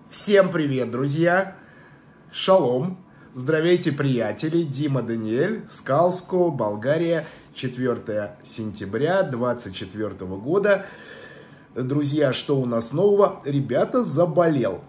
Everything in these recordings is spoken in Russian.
Всем привет, друзья! Шалом! Здравейте, приятели! Дима Даниэль, Скалско, Болгария, 4 сентября 2024 года. Друзья, что у нас нового? Ребята, заболел.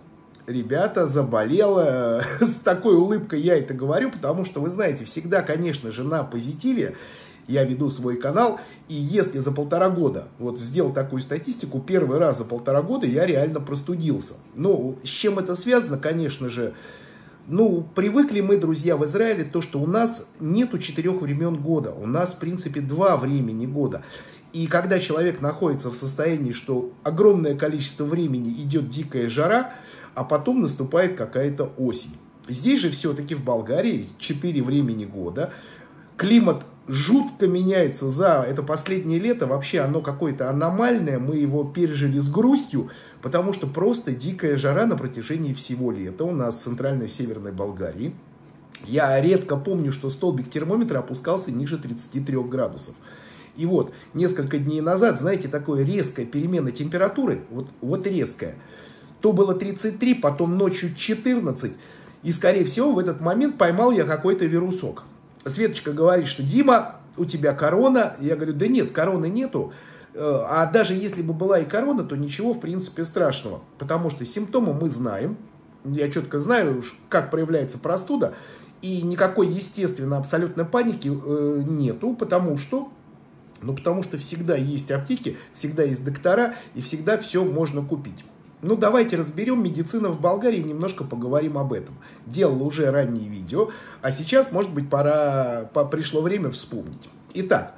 С такой улыбкой я это говорю, потому что, вы знаете, всегда, конечно же, на позитиве я веду свой канал, и если за 1,5 года, вот сделал такую статистику, первый раз за 1,5 года я реально простудился. Ну, с чем это связано, конечно же, привыкли мы, друзья, в Израиле, то, что у нас нету 4 времен года, у нас, в принципе, 2 времени года. И когда человек находится в состоянии, что огромное количество времени идет дикая жара, а потом наступает какая-то осень. Здесь же все-таки в Болгарии 4 времени года, климат жутко меняется за это последнее лето, вообще оно какое-то аномальное, мы его пережили с грустью, потому что просто дикая жара на протяжении всего лета у нас в центральной северной Болгарии. Я редко помню, что столбик термометра опускался ниже 33 градусов. И вот, несколько дней назад, знаете, такое резкая перемена температуры, вот резкая, то было 33, потом ночью 14, и, скорее всего, в этот момент поймал я какой-то вирусок. Светочка говорит, что Дима, у тебя корона. Я говорю, да нет, короны нету. А даже если бы была и корона, то ничего, в принципе, страшного. Потому что симптомы мы знаем. Я четко знаю, как проявляется простуда. И никакой, естественно, абсолютной паники нету. Потому что всегда есть аптеки, всегда есть доктора. И всегда все можно купить. Ну, давайте разберем медицину в Болгарии, немножко поговорим об этом. Делал уже ранние видео, а сейчас, может быть, пришло время вспомнить. Итак,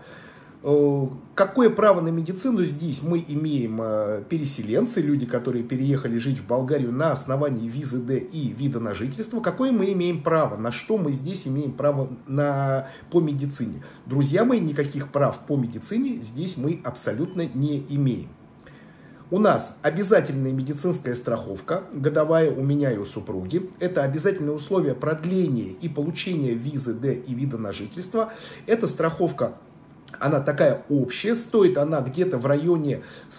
какое право на медицину здесь мы имеем переселенцы, люди, которые переехали жить в Болгарию на основании визы Д и вида на жительство? Какое мы имеем право? На что мы здесь имеем право по медицине? Друзья мои, никаких прав по медицине здесь мы абсолютно не имеем. У нас обязательная медицинская страховка, годовая у меня и у супруги. Это обязательное условие продления и получения визы Д и вида на жительство. Эта страховка, она такая общая, стоит она где-то в районе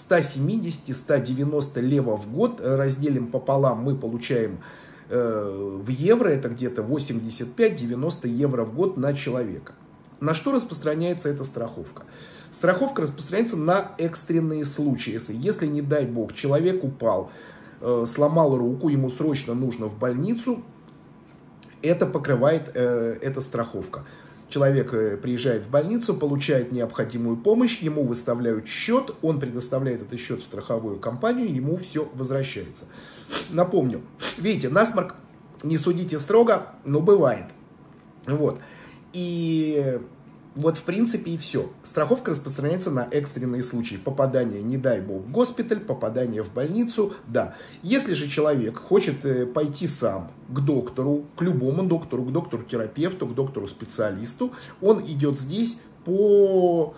170-190 лева в год. Разделим пополам, мы получаем в евро, это где-то 85-90 евро в год на человека. На что распространяется эта страховка? Страховка распространяется на экстренные случаи. Если не дай бог, человек упал, сломал руку, ему срочно нужно в больницу, это покрывает эта страховка. Человек приезжает в больницу, получает необходимую помощь, ему выставляют счет, он предоставляет этот счет в страховую компанию, ему все возвращается. Напомню, видите, насморк, не судите строго, но бывает. Вот. И вот, в принципе, и все. Страховка распространяется на экстренные случаи. Попадание, не дай бог, в госпиталь, попадание в больницу, да. Если же человек хочет пойти сам к доктору, к любому доктору, к доктору-терапевту, к доктору-специалисту, он идет здесь по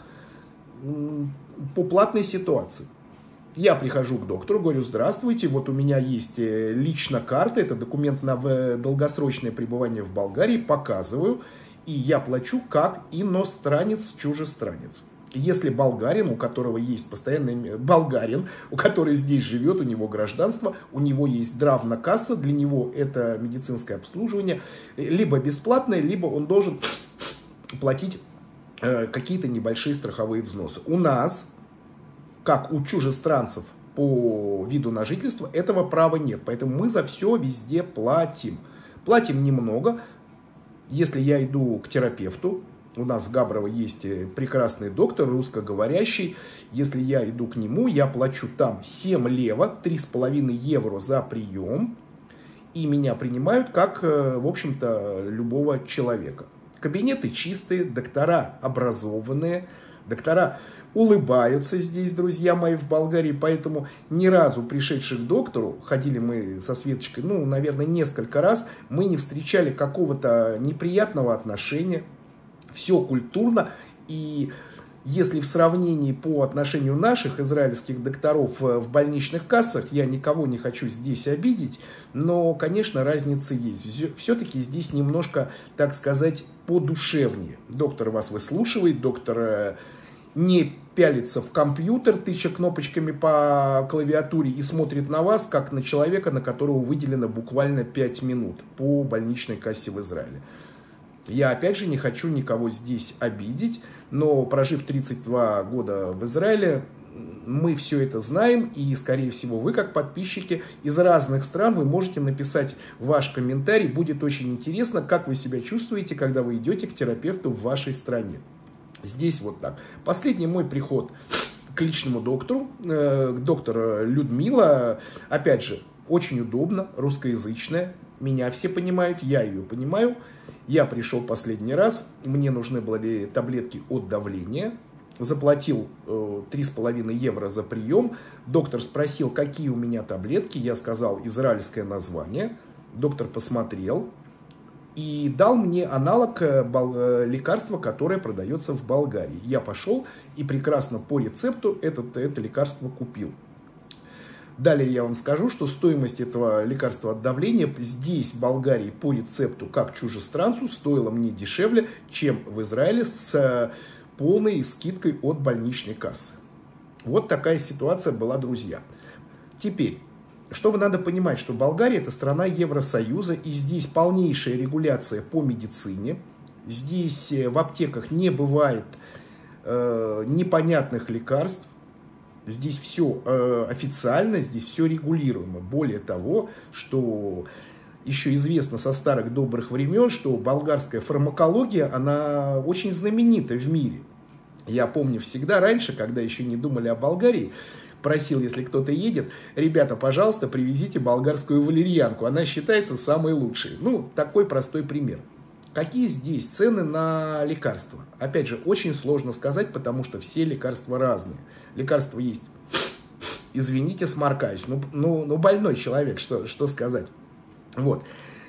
платной ситуации. Я прихожу к доктору, говорю, здравствуйте, вот у меня есть лично карта, это документ на долгосрочное пребывание в Болгарии, показываю. И я плачу как иностранец, чужестранец. Если болгарин, у которого есть постоянный болгарин, у которого здесь живет, у него гражданство, у него есть здравная касса, для него это медицинское обслуживание, либо бесплатное, либо он должен платить какие-то небольшие страховые взносы. У нас, как у чужестранцев по виду на жительство, этого права нет. Поэтому мы за все везде платим. Платим немного. Если я иду к терапевту, у нас в Габрово есть прекрасный доктор, русскоговорящий. Если я иду к нему, я плачу там 7 лева, 3,5 евро за прием. И меня принимают как, в общем-то, любого человека. Кабинеты чистые, доктора образованные, доктора улыбаются здесь, друзья мои, в Болгарии. Поэтому ни разу пришедших к доктору, ходили мы со Светочкой, наверное, несколько раз, мы не встречали какого-то неприятного отношения. Все культурно. И если в сравнении по отношению наших израильских докторов в больничных кассах, я никого не хочу здесь обидеть, но, конечно, разница есть. Все-таки здесь немножко, так сказать, подушевнее. Доктор вас выслушивает, доктор не пялится в компьютер, тыча кнопочками по клавиатуре и смотрит на вас, как на человека, на которого выделено буквально 5 минут по больничной кассе в Израиле. Я, опять же, не хочу никого здесь обидеть, но прожив 32 года в Израиле, мы все это знаем, и, скорее всего, вы, как подписчики из разных стран, вы можете написать ваш комментарий. Будет очень интересно, как вы себя чувствуете, когда вы идете к терапевту в вашей стране. Здесь вот так. Последний мой приход к личному доктору, доктор Людмила, опять же, очень удобно, русскоязычная, меня все понимают, я ее понимаю. Я пришел последний раз, мне нужны были таблетки от давления, заплатил 3,5 евро за прием. Доктор спросил, какие у меня таблетки, я сказал израильское название. Доктор посмотрел и дал мне аналог лекарства, которое продается в Болгарии. Я пошел и прекрасно по рецепту это лекарство купил. Далее я вам скажу, что стоимость этого лекарства от давления здесь, в Болгарии, по рецепту, как чужестранцу, стоила мне дешевле, чем в Израиле с полной скидкой от больничной кассы. Вот такая ситуация была, друзья. Теперь, что надо понимать, что Болгария — это страна Евросоюза, и здесь полнейшая регуляция по медицине. Здесь в аптеках не бывает непонятных лекарств. Здесь все официально, здесь все регулируемо. Более того, что еще известно со старых добрых времен, что болгарская фармакология, она очень знаменита в мире. Я помню всегда раньше, когда еще не думали о Болгарии, просил, если кто-то едет, ребята, пожалуйста, привезите болгарскую валерьянку, она считается самой лучшей. Ну, такой простой пример. Какие здесь цены на лекарства? Опять же, очень сложно сказать, потому что все лекарства разные. Лекарства есть, извините, сморкаюсь, ну больной человек, что сказать. Вот.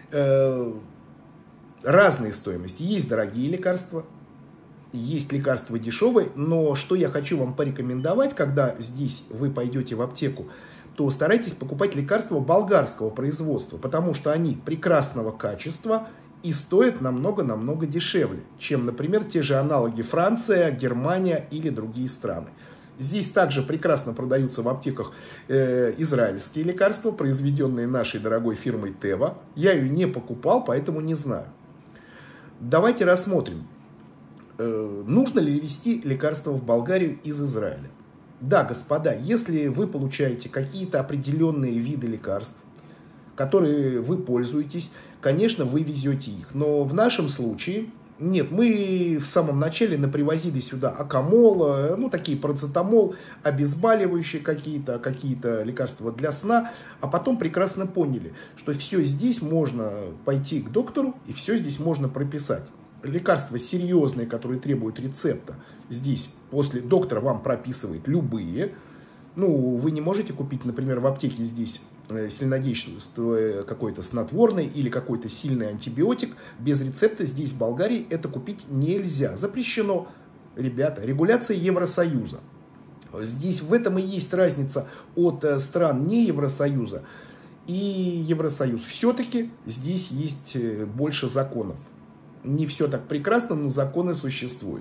Разные стоимости. Есть дорогие лекарства, есть лекарства дешевые, но что я хочу вам порекомендовать, когда здесь вы пойдете в аптеку, то старайтесь покупать лекарства болгарского производства, потому что они прекрасного качества и стоят намного-намного дешевле, чем, например, те же аналоги Франция, Германия или другие страны. Здесь также прекрасно продаются в аптеках израильские лекарства, произведенные нашей дорогой фирмой Тева. Я ее не покупал, поэтому не знаю. Давайте рассмотрим, нужно ли везти лекарства в Болгарию из Израиля. Да, господа, если вы получаете какие-то определенные виды лекарств, которые вы пользуетесь, конечно, вы везете их. Но в нашем случае, нет, мы в самом начале напривозили сюда акамол, ну, такие парацетамол, обезболивающие какие-то лекарства для сна, а потом прекрасно поняли, что все здесь можно пойти к доктору и все здесь можно прописать. Лекарства серьезные, которые требуют рецепта, здесь после доктора вам прописывает любые. Ну, вы не можете купить, например, в аптеке здесь сильнодействующее какое-то снотворное или какой-то сильный антибиотик. Без рецепта здесь, в Болгарии, это купить нельзя. Запрещено, ребята. Регуляция Евросоюза. Здесь в этом и есть разница от стран не Евросоюза и Евросоюз. Все-таки здесь есть больше законов. Не все так прекрасно, но законы существуют.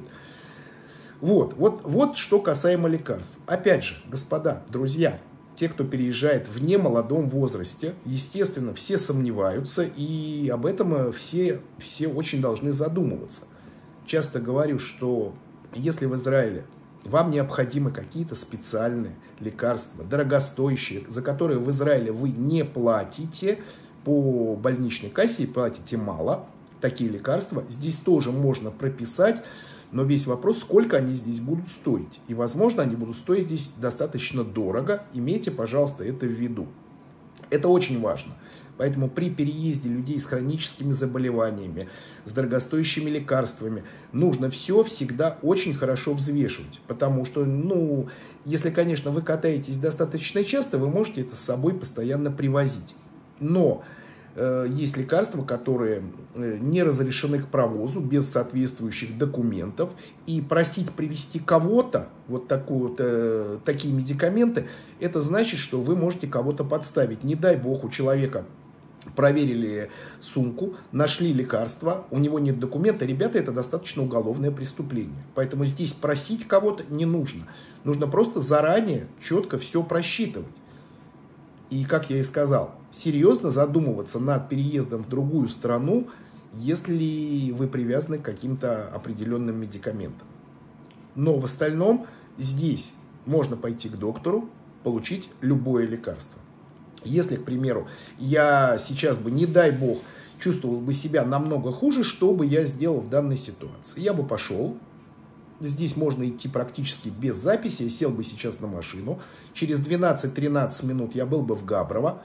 Вот что касаемо лекарств. Опять же, господа, друзья, те, кто переезжает в немолодом возрасте, естественно, все сомневаются, и об этом все очень должны задумываться. Часто говорю, что если в Израиле вам необходимы какие-то специальные лекарства, дорогостоящие, за которые в Израиле вы не платите по больничной кассе и платите мало, такие лекарства здесь тоже можно прописать. Но весь вопрос, сколько они здесь будут стоить. И, возможно, они будут стоить здесь достаточно дорого. Имейте, пожалуйста, это в виду. Это очень важно. Поэтому при переезде людей с хроническими заболеваниями, с дорогостоящими лекарствами, нужно все всегда очень хорошо взвешивать. Потому что, если, конечно, вы катаетесь достаточно часто, вы можете это с собой постоянно привозить. Но есть лекарства, которые не разрешены к провозу без соответствующих документов. И просить привезти кого-то, такие медикаменты, это значит, что вы можете кого-то подставить. Не дай бог, у человека проверили сумку, нашли лекарства, у него нет документа. Ребята, это достаточно уголовное преступление. Поэтому здесь просить кого-то не нужно. Нужно просто заранее четко все просчитывать. И, как я и сказал, серьезно задумываться над переездом в другую страну, если вы привязаны к каким-то определенным медикаментам. Но в остальном здесь можно пойти к доктору, получить любое лекарство. Если, к примеру, я сейчас бы, не дай бог, чувствовал бы себя намного хуже, что бы я сделал в данной ситуации? Я бы пошел, здесь можно идти практически без записи, я сел бы сейчас на машину, через 12-13 минут я был бы в Габрово,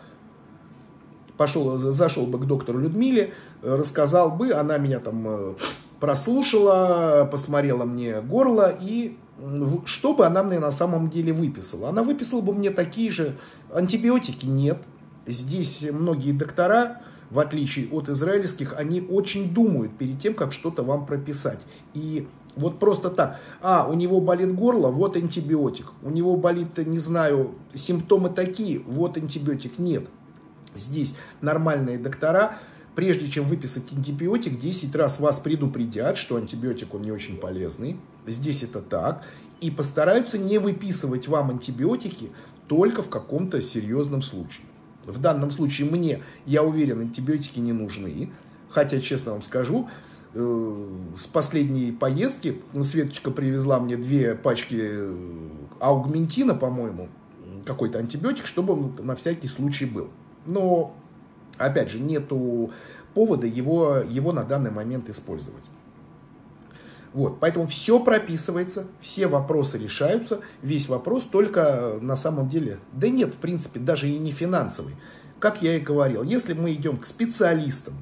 зашел бы к доктору Людмиле, рассказал бы, она меня там прослушала, посмотрела мне горло, и что бы она мне на самом деле выписала? Она выписала бы мне такие же антибиотики, нет. Здесь многие доктора, в отличие от израильских, они очень думают перед тем, как что-то вам прописать. И вот просто так, у него болит горло, вот антибиотик. У него болит, не знаю, симптомы такие, вот антибиотик. Нет. Здесь нормальные доктора, прежде чем выписать антибиотик, 10 раз вас предупредят, что антибиотик он не очень полезный. Здесь это так. И постараются не выписывать вам антибиотики только в каком-то серьезном случае. В данном случае мне, я уверен, антибиотики не нужны. Хотя, честно вам скажу, с последней поездки Светочка привезла мне 2 пачки аугментина, по-моему, какой-то антибиотик, чтобы он на всякий случай был. Но, опять же, нету повода его на данный момент использовать. Вот, поэтому все прописывается, все вопросы решаются, весь вопрос только на самом деле, да нет, в принципе, даже и не финансовый. Как я и говорил, если мы идем к специалистам,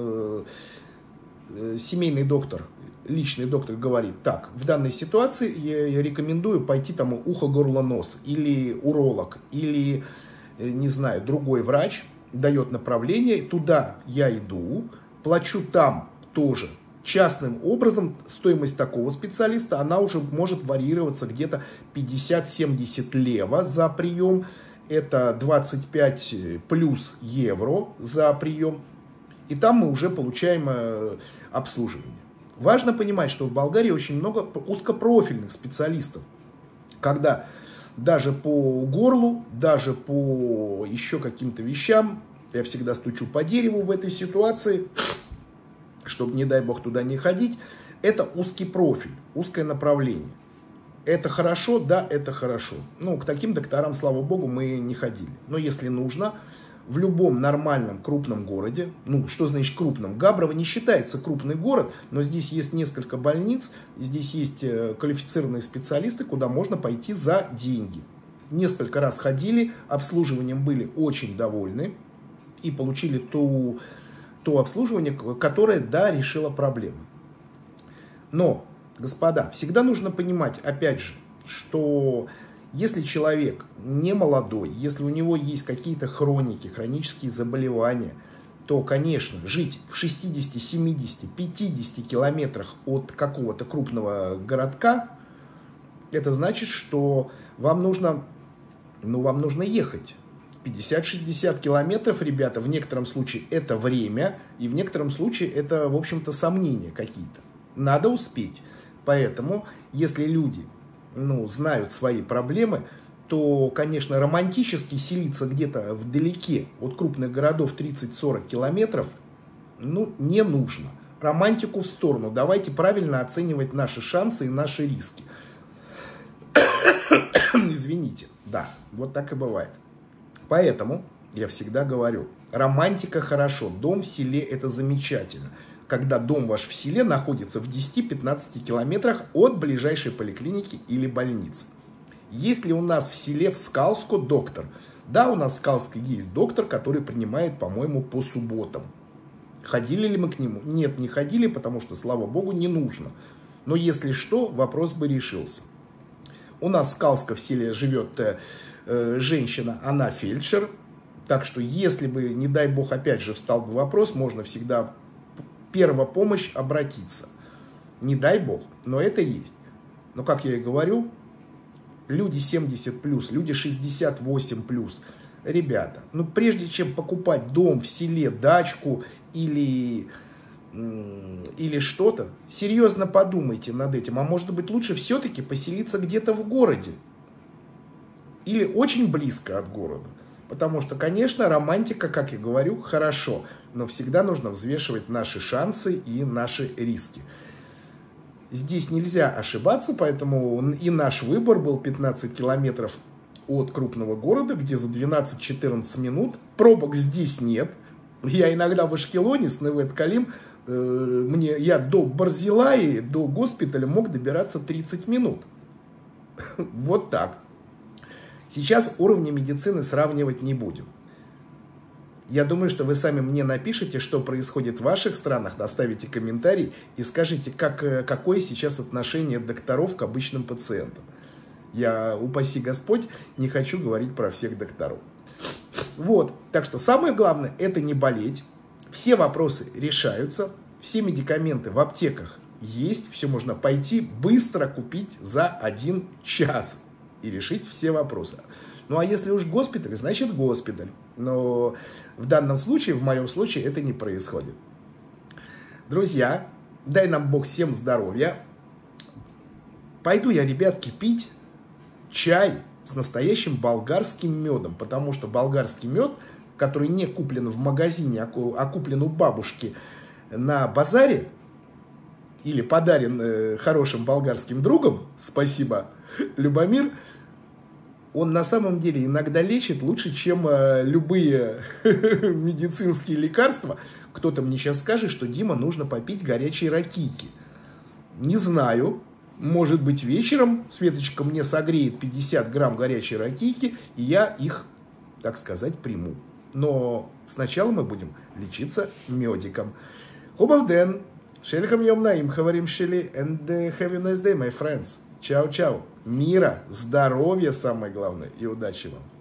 семейный доктор, личный доктор говорит, так, в данной ситуации я рекомендую пойти там ухо, горло, нос, или уролог, или, не знаю, другой врач дает направление, туда я иду, плачу там тоже. Частным образом стоимость такого специалиста, она уже может варьироваться где-то 50-70 лева за прием. Это 25 плюс евро за прием. И там мы уже получаем обслуживание. Важно понимать, что в Болгарии очень много узкопрофильных специалистов. Когда даже по горлу, даже по еще каким-то вещам, я всегда стучу по дереву в этой ситуации, чтобы, не дай бог, туда не ходить, это узкий профиль, узкое направление. Это хорошо? Да, это хорошо. Ну, к таким докторам, слава богу, мы не ходили. Но если нужно, в любом нормальном крупном городе, ну, что значит крупном? Габрово не считается крупный город, но здесь есть несколько больниц, здесь есть квалифицированные специалисты, куда можно пойти за деньги. Несколько раз ходили, обслуживанием были очень довольны и получили то обслуживание, которое, да, решило проблему. Но, господа, всегда нужно понимать, опять же, что если человек не молодой, если у него есть какие-то хроники, хронические заболевания, то, конечно, жить в 60, 70, 50 километрах от какого-то крупного городка, это значит, что вам нужно ехать. 50-60 километров, ребята, в некотором случае это время, и в некотором случае это, в общем-то, сомнения какие-то. Надо успеть. Поэтому, если люди, знают свои проблемы, то, конечно, романтически селиться где-то вдалеке от крупных городов 30-40 километров, не нужно. Романтику в сторону. Давайте правильно оценивать наши шансы и наши риски. Извините. Да, вот так и бывает. Поэтому я всегда говорю, романтика хорошо, дом в селе это замечательно. Когда дом ваш в селе находится в 10-15 километрах от ближайшей поликлиники или больницы. Есть ли у нас в селе в Скалско доктор? Да, у нас в Скалске есть доктор, который принимает, по-моему, по субботам. Ходили ли мы к нему? Нет, не ходили, потому что, слава богу, не нужно. Но если что, вопрос бы решился. У нас в Скалско в селе живет женщина, она фельдшер. Так что, если бы, не дай бог, опять же, встал бы вопрос, можно всегда первая помощь обратиться. Не дай бог, но это есть. Но, как я и говорю, люди 70+, люди 68+, ребята, ну прежде чем покупать дом в селе, дачку или что-то, серьезно подумайте над этим. А может быть лучше все-таки поселиться где-то в городе или очень близко от города. Потому что, конечно, романтика, как я говорю, хорошо, но всегда нужно взвешивать наши шансы и наши риски. Здесь нельзя ошибаться, поэтому и наш выбор был 15 километров от крупного города, где за 12-14 минут пробок здесь нет. Я иногда в Ашкелоне с Невет-Калим, я до Барзилаи, до госпиталя мог добираться 30 минут. Вот так. Сейчас уровни медицины сравнивать не будем. Я думаю, что вы сами мне напишите, что происходит в ваших странах, оставите комментарий и скажите, какое сейчас отношение докторов к обычным пациентам. Я, упаси Господь, не хочу говорить про всех докторов. Вот, так что самое главное – это не болеть. Все вопросы решаются, все медикаменты в аптеках есть, все можно пойти быстро купить за 1 час и решить все вопросы. Ну, а если уж госпиталь, значит госпиталь. Но в данном случае, в моем случае, это не происходит. Друзья, дай нам Бог всем здоровья. Пойду я, ребятки, пить чай с настоящим болгарским медом. Потому что болгарский мед, который не куплен в магазине, а куплен у бабушки на базаре, или подарен хорошим болгарским другом, спасибо, Любомир, он на самом деле иногда лечит лучше, чем любые медицинские лекарства. Кто-то мне сейчас скажет, что, Дима, нужно попить горячие ракийки. Не знаю. Может быть, вечером Светочка мне согреет 50 грамм горячей ракийки, и я их, так сказать, приму. Но сначала мы будем лечиться медиком. Хубавден. Шельхам йом наим хаварим шели. And have a nice day, my friends. Чао-чао. Мира, здоровья самое главное и удачи вам.